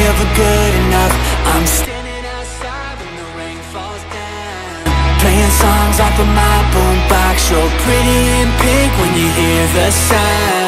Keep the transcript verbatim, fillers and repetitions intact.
never good enough. I'm standing outside when the rain falls down, playing songs off of my boombox. You're pretty in pink when you hear the sound.